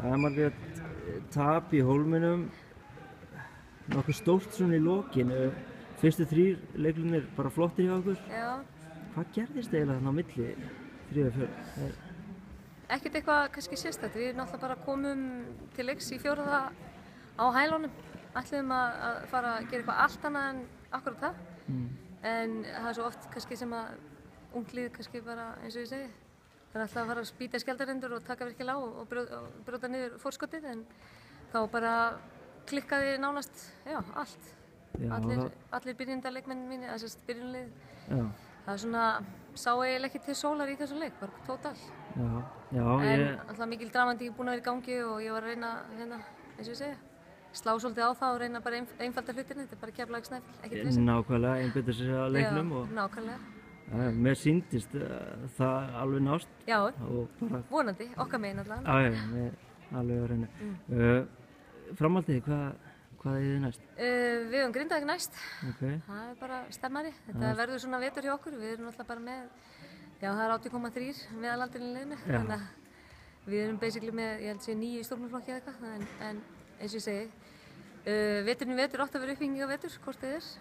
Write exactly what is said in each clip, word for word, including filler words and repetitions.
Það er margir tap í Hólminum, nokkuð stórt svona í lokin. Fyrstu þrír leiklunnir bara flottir hjá okkur. Já. Hvað gerðist eiginlega þarna á milli þriðja og fjórða? Ekkert eitthvað kannski sérstætt. Við náttúrulega bara komum til leiks í fjórða á hælunum. Ætluðum að, að fara að gera eitthvað allt annað en akkurat það. Mm. En það er svo oft kannski sem að unglið kannski bara eins og ég segi. Það er alltaf að fara að spýta skjaldarindur og taka virkilega á og, brjóta, og brjóta niður fórskotið, en þá bara klikkaði nánast, já, allt. Já, allir, allir byrjundarleikmenn mínir, eða sérst byrjunarlið. Já. Það er svona, sá eiginlega ekki til sólar í þessum leik, bara tótal. Já, já, en ég... alltaf mikil dramatík búin að vera í gangi og ég var að reyna, hérna, eins og ég segja, slá svolítið á það og reyna bara einfalda hlutirni, þetta er bara Keflavík Snæfell, ekki til þess. Nákvæmlega, einbeita sér að leiknum. Já, og... nákvæmlega. Ja, mér sýndist uh, það alveg nást. Já, bara... vonandi, okkar megin allavega. Já, já, við alveg að reyna. Mm. Uh, framhaldið, hvað, hvað er þið næst? Uh, við höfum Grindavík næst. Okay. Það er bara stemmari. Þetta ja. verður svona vetur hjá okkur. Við erum alltaf bara með, já, það er átján komma þrír meðalandinn í liðinu. Þannig að við erum basically með, ég held að sé nýju í stórmálflokki eða eitthvað. En, en eins og ég segi, uh, veturinn vetur átt að vera uppbygginga vetur, hvort þið er.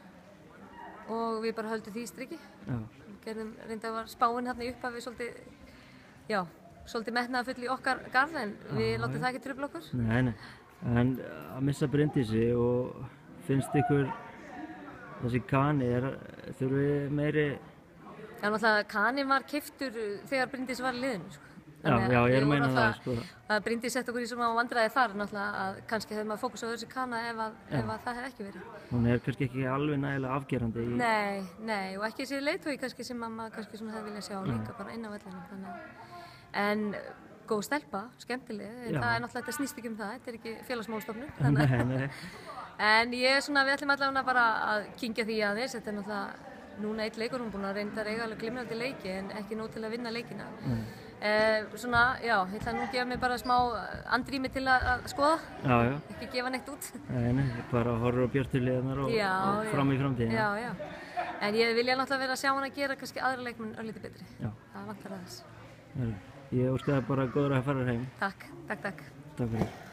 Og við bara höldum því í striki. Já. Gerðum, reynda var spáinn hérna í upphafi svolítið, já, svolítið metnaðarfull í okkar garð, en við ah, látum það ekki trufla okkur. Nei, nei, en að missa Bryndísi og finnst ykkur þessi Kani, er, þurfum við meiri... Já, náttúrulega Kani var keyptur þegar Bryndís var í liðinu, sko. Já, já, ég er að meina það, sko. Það Bryndís sett okkur í svona vandræði þar, náttúrulega, að kannski hefði maður fókus á þessi Kana ef, að, ef að það hefði ekki verið. Hún er kannski ekki alveg nægilega afgerandi í... Nei, nei, og ekki þessi leiðtogi kannski sem maður kannski svona hefði viljað sjá líka bara inn á vellinum, þannig. En góð stelpa, skemmtileg, en það er náttúrulega, þetta snýst ekki um það, þetta er ekki félagsmálastofnun, þannig. Nei, nei. En ég er svona, við ætlum allavega bara að kyngja því aðeins, þetta er náttúrulega núna eitt leikur, hún er búin að reynda að eiga alveg glimrandi leiki en ekki nóg til að vinna leikina. Mm. Eh, svona, já, ég ætla nú að gefa mig bara smá andrými til að, að skoða, já, já. Ekki gefa neitt út. Nei, nei, bara horfur á björtuliðanar og, já, og fram í framtíðina. Já, já, en ég vilja náttúrulega vera að sjá hann að gera kannski aðra leikmenn örlítið betri. Já. Það vantar aðeins. Ég óska það bara góður að fara heim. Takk, takk, takk. Takk fyrir.